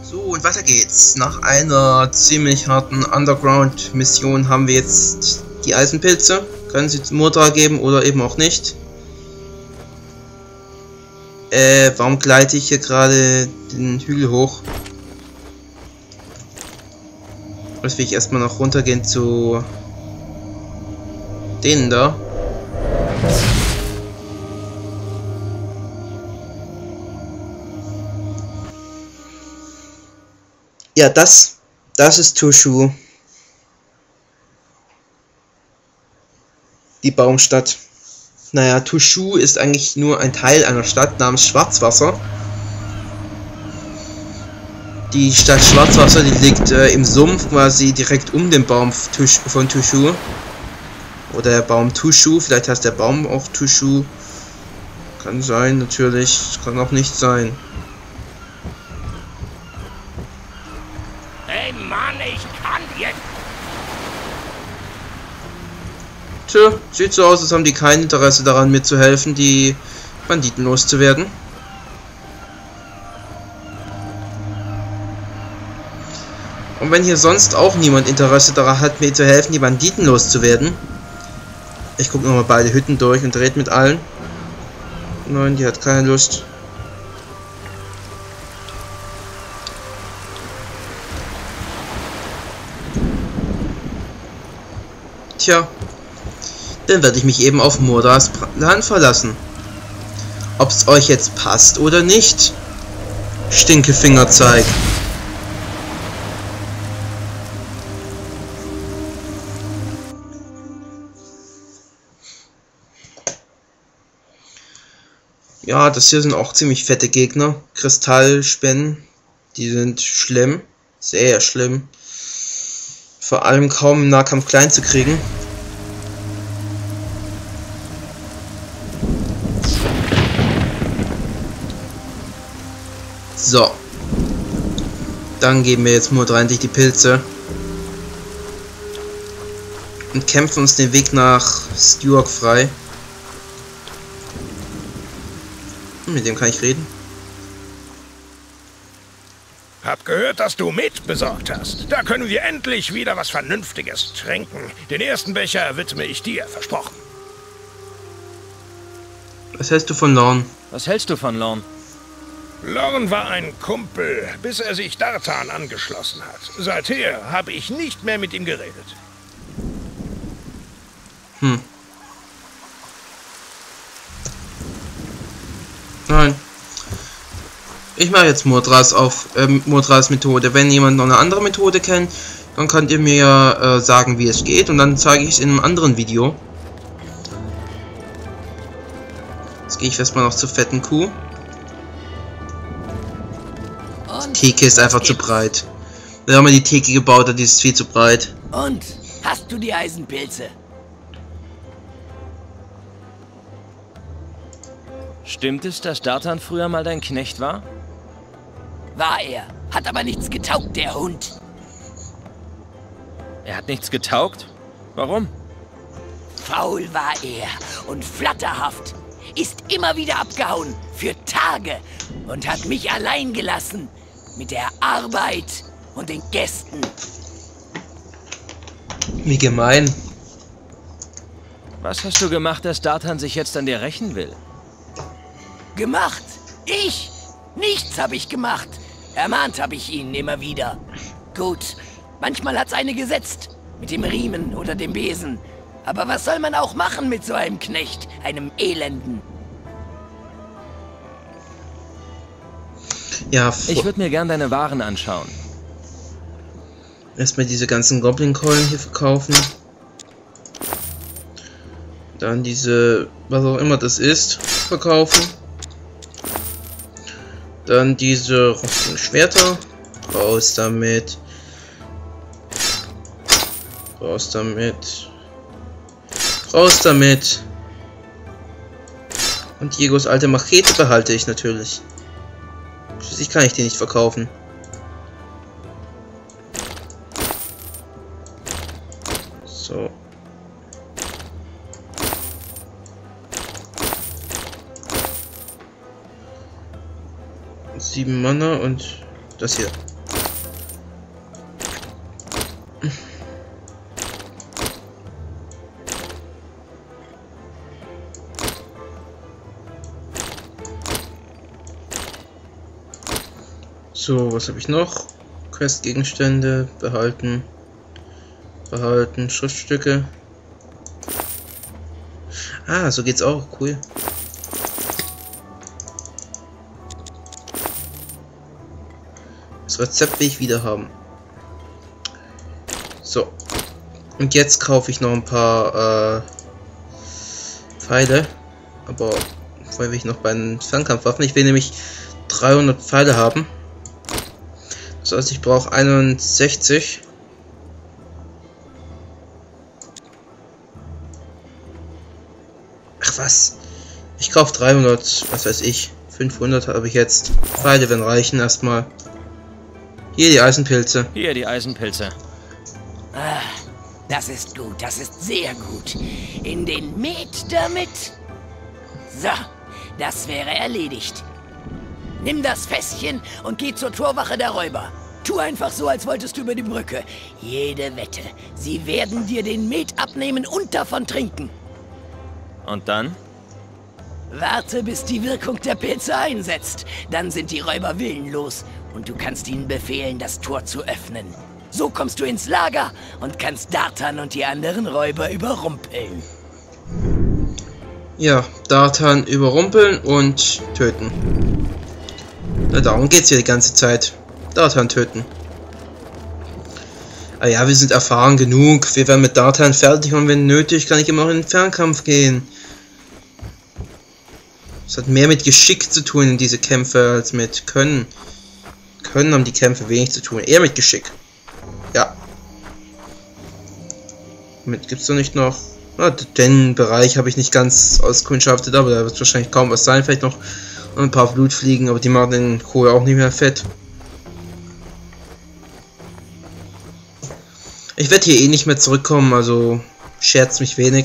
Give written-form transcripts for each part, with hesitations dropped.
So, und weiter geht's. Nach einer ziemlich harten Underground-Mission haben wir jetzt die Eisenpilze. Können sie zum Mordra geben oder eben auch nicht. Warum gleite ich hier gerade den Hügel hoch? Jetzt will ich erstmal noch runtergehen zu denen da. Ja, das ist Tushu. Die Baumstadt. Naja, Tushu ist eigentlich nur ein Teil einer Stadt namens Schwarzwasser. Die Stadt Schwarzwasser, die liegt im Sumpf quasi direkt um den Baum von Tushu. Oder der Baum Tushu, vielleicht heißt der Baum auch Tushu. Kann sein, natürlich, kann auch nicht sein. Hey Mann, ich kann jetzt. Tja, sieht so aus, als haben die kein Interesse daran, mir zu helfen, die Banditen loszuwerden. Und wenn hier sonst auch niemand Interesse daran hat, mir zu helfen, die Banditen loszuwerden. Ich gucke nochmal beide Hütten durch und rede mit allen. Nein, die hat keine Lust. Tja, dann werde ich mich eben auf Mordras Plan verlassen. Ob's euch jetzt passt oder nicht. Stinkefingerzeig. Ja, das hier sind auch ziemlich fette Gegner. Kristallspinnen, die sind schlimm. Sehr schlimm. Vor allem kaum im Nahkampf klein zu kriegen. So. Dann geben wir jetzt Mordra endlich die Pilze. Und kämpfen uns den Weg nach Stewart frei. Mit dem kann ich reden. Hab gehört, dass du mit besorgt hast. Da können wir endlich wieder was Vernünftiges trinken. Den ersten Becher widme ich dir, versprochen. Was hältst du von Lorn? Was hältst du von Lorn? Lorn war ein Kumpel, bis er sich Dartan angeschlossen hat. Seither habe ich nicht mehr mit ihm geredet. Nein. Ich mache jetzt Mordras Methode. Wenn jemand noch eine andere Methode kennt, dann könnt ihr mir sagen, wie es geht, und dann zeige ich es in einem anderen Video. Jetzt gehe ich erstmal noch zur fetten Kuh. Die Theke ist einfach zu breit. Wir haben die Theke gebaut, die ist viel zu breit. Und? Hast du die Eisenpilze? Stimmt es, dass Dartan früher mal dein Knecht war? War er. Hat aber nichts getaugt, der Hund. Er hat nichts getaugt? Warum? Faul war er und flatterhaft. Ist immer wieder abgehauen. Für Tage. Und hat mich allein gelassen. Mit der Arbeit und den Gästen. Wie gemein. Was hast du gemacht, dass Dartan sich jetzt an dir rächen will? Gemacht? Ich? Nichts habe ich gemacht. Ermahnt habe ich ihn immer wieder. Gut, manchmal hat's eine gesetzt. Mit dem Riemen oder dem Besen. Aber was soll man auch machen mit so einem Knecht, einem Elenden? Ja, ich würde mir gern deine Waren anschauen. Erstmal diese ganzen Goblin-Keulen hier verkaufen. Dann diese, was auch immer das ist, verkaufen. Dann diese rostigen Schwerter. Raus damit. Raus damit. Raus damit. Und Diegos alte Machete behalte ich natürlich. Schließlich kann ich die nicht verkaufen. So. 7 Mana und das hier. So, was habe ich noch? Questgegenstände, behalten. Behalten, Schriftstücke. Ah, so geht's auch, cool. Das Rezept will ich wieder haben. So. Und jetzt kaufe ich noch ein paar Pfeile. Aber vorher will ich noch bei den Fernkampfwaffen. Ich will nämlich 300 Pfeile haben. Das heißt, ich brauche 61. Ach was? Ich kaufe 300, was weiß ich. 500 habe ich jetzt. Pfeile werden reichen erstmal. Hier die Eisenpilze. Hier die Eisenpilze. Ah, das ist gut, das ist sehr gut. In den Met damit. So, das wäre erledigt. Nimm das Fässchen und geh zur Torwache der Räuber. Tu einfach so, als wolltest du über die Brücke. Jede Wette. Sie werden dir den Met abnehmen und davon trinken. Und dann? Warte, bis die Wirkung der Pilze einsetzt. Dann sind die Räuber willenlos und du kannst ihnen befehlen, das Tor zu öffnen. So kommst du ins Lager und kannst Dartan und die anderen Räuber überrumpeln. Ja, Dartan überrumpeln und töten. Na, darum geht's hier die ganze Zeit. Dartan töten. Ah ja, wir sind erfahren genug. Wir werden mit Dartan fertig und wenn nötig, kann ich immer noch in den Fernkampf gehen. Es hat mehr mit Geschick zu tun in diese Kämpfe als mit Können. Können haben die Kämpfe wenig zu tun. Eher mit Geschick. Ja. Damit gibt's doch nicht noch. Na, den Bereich habe ich nicht ganz auskundschaftet, aber da wird wahrscheinlich kaum was sein. Vielleicht noch ein paar Blutfliegen, aber die machen den Kohl auch nicht mehr fett. Ich werde hier eh nicht mehr zurückkommen, also scherzt mich wenig.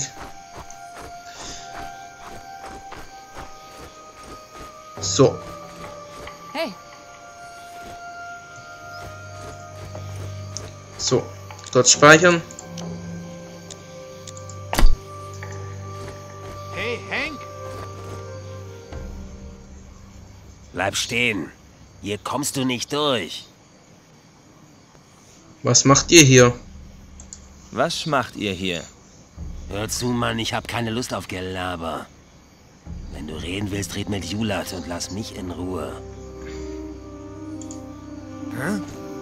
So. Hey. So, dort speichern. Hey, Hank! Bleib stehen. Hier kommst du nicht durch. Was macht ihr hier? Was macht ihr hier? Hör zu, Mann, ich hab keine Lust auf Gelaber. Wenn du reden willst, red mit Julat und lass mich in Ruhe. Hä?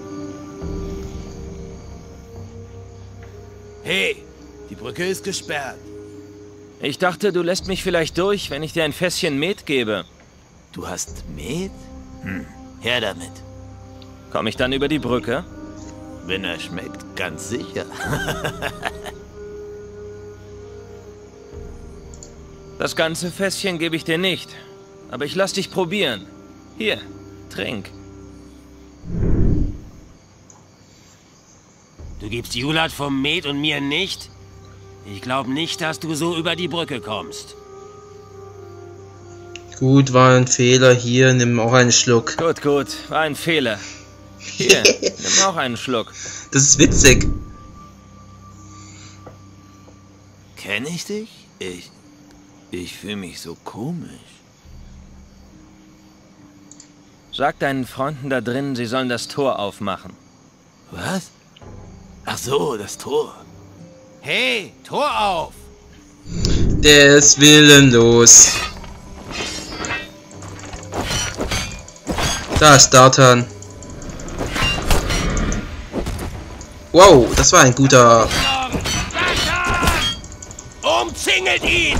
Hey, die Brücke ist gesperrt. Ich dachte, du lässt mich vielleicht durch, wenn ich dir ein Fässchen Met gebe. Du hast Met? Her damit. Komme ich dann über die Brücke? Wenn er schmeckt, ganz sicher. Das ganze Fässchen gebe ich dir nicht. Aber ich lass dich probieren. Hier, trink. Du gibst Julat vom Met und mir nicht? Ich glaube nicht, dass du so über die Brücke kommst. Gut, war ein Fehler. Hier, nimm auch einen Schluck. Gut, gut, war ein Fehler. Hier, nimm auch einen Schluck. Das ist witzig. Kenn ich dich? Ich fühle mich so komisch. Sag deinen Freunden da drin, sie sollen das Tor aufmachen. Was? Ach so, das Tor. Hey, Tor auf! Der ist willenlos. Da ist Dartan. Wow, das war ein guter... Umzingelt ihn!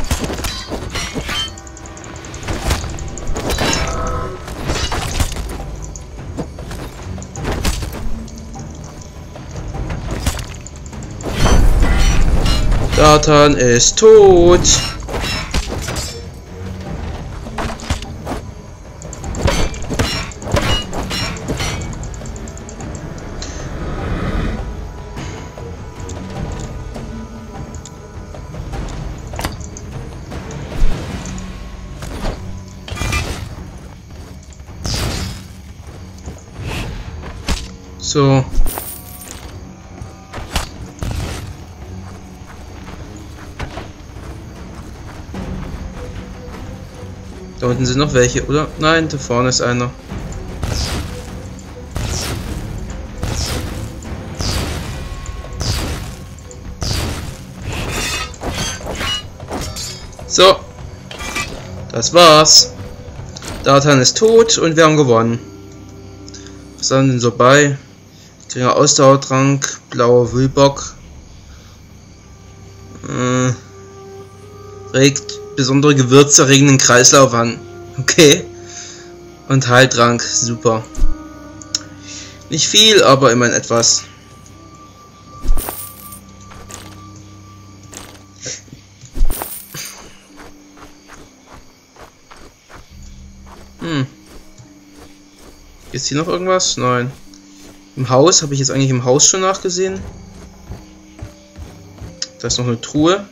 Dartan ist tot. So. Da unten sind noch welche, oder? Nein, da vorne ist einer. So. Das war's. Dartan ist tot und wir haben gewonnen. Was haben wir denn so bei? Geringer Ausdauertrank, blauer Wühlbock. Regt besondere Gewürze, regen den Kreislauf an. Okay. Und Heiltrank, super. Nicht viel, aber immerhin etwas. Ist hier noch irgendwas? Nein. Im Haus, habe ich jetzt eigentlich im Haus schon nachgesehen? Da ist noch eine Truhe.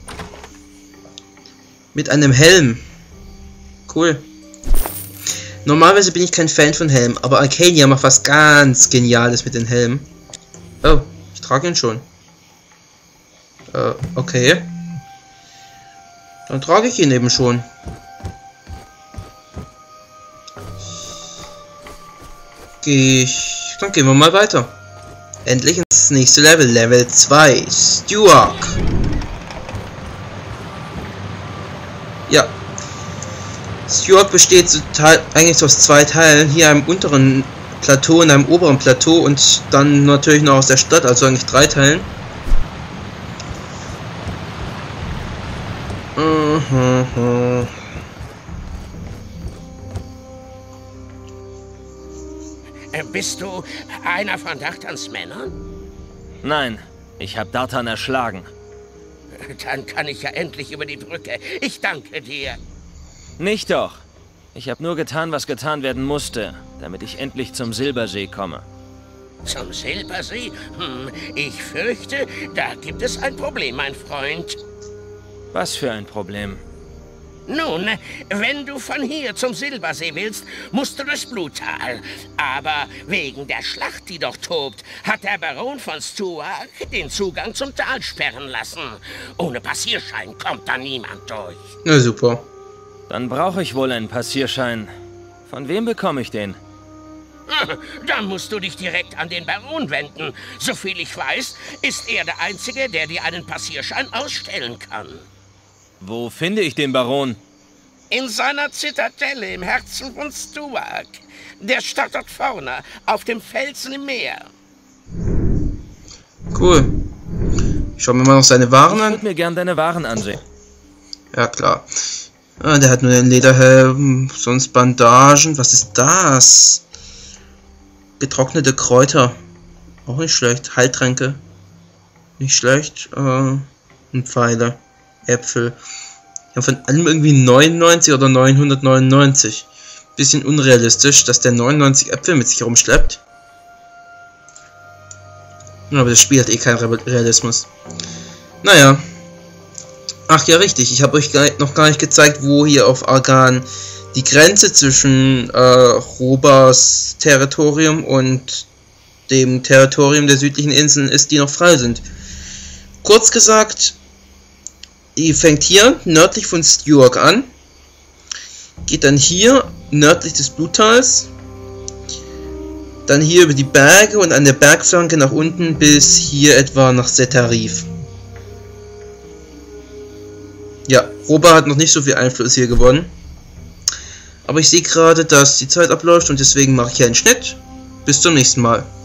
Mit einem Helm. Cool. Normalerweise bin ich kein Fan von Helmen, aber Arcania macht was ganz Geniales mit den Helmen. Oh, ich trage ihn schon. Okay. Dann trage ich ihn eben schon. Dann gehen wir mal weiter. Endlich ins nächste Level. Level 2. Stuark. Ja. Stuark besteht eigentlich aus 2 Teilen. Hier einem unteren Plateau und einem oberen Plateau und dann natürlich noch aus der Stadt, also eigentlich 3 Teilen. Bist du einer von Dartans Männern? Nein, ich habe Dartan erschlagen. Dann kann ich ja endlich über die Brücke. Ich danke dir. Nicht doch. Ich habe nur getan, was getan werden musste, damit ich endlich zum Silbersee komme. Zum Silbersee? Ich fürchte, da gibt es ein Problem, mein Freund. Was für ein Problem? Nun, wenn du von hier zum Silbersee willst, musst du durchs Bluttal. Aber wegen der Schlacht, die dort tobt, hat der Baron von Stuark den Zugang zum Tal sperren lassen. Ohne Passierschein kommt da niemand durch. Na super. Dann brauche ich wohl einen Passierschein. Von wem bekomme ich den? Dann musst du dich direkt an den Baron wenden. Soviel ich weiß, ist er der Einzige, der dir einen Passierschein ausstellen kann. Wo finde ich den Baron? In seiner Zitadelle im Herzen von Stuark. Der Stadt dort vorne, auf dem Felsen im Meer. Cool. Schauen wir mal noch seine Waren Ich an. würde mir gern deine Waren ansehen. Ja, klar. Ah, der hat nur den Lederhelm, sonst Bandagen. Was ist das? Getrocknete Kräuter. Auch nicht schlecht. Heiltränke. Nicht schlecht. Und Pfeile. Äpfel. Ja, von allem irgendwie 99 oder 999. Bisschen unrealistisch, dass der 99 Äpfel mit sich rumschleppt. Aber das Spiel hat eh keinen Realismus. Naja. Ach ja, richtig. Ich habe euch noch gar nicht gezeigt, wo hier auf Argan die Grenze zwischen Robas Territorium und dem Territorium der südlichen Inseln ist, die noch frei sind. Kurz gesagt, die fängt hier nördlich von Stuark an, geht dann hier nördlich des Bluttals, dann hier über die Berge und an der Bergflanke nach unten bis hier etwa nach Setarif. Ja, Roba hat noch nicht so viel Einfluss hier gewonnen. Aber ich sehe gerade, dass die Zeit abläuft und deswegen mache ich hier einen Schnitt. Bis zum nächsten Mal.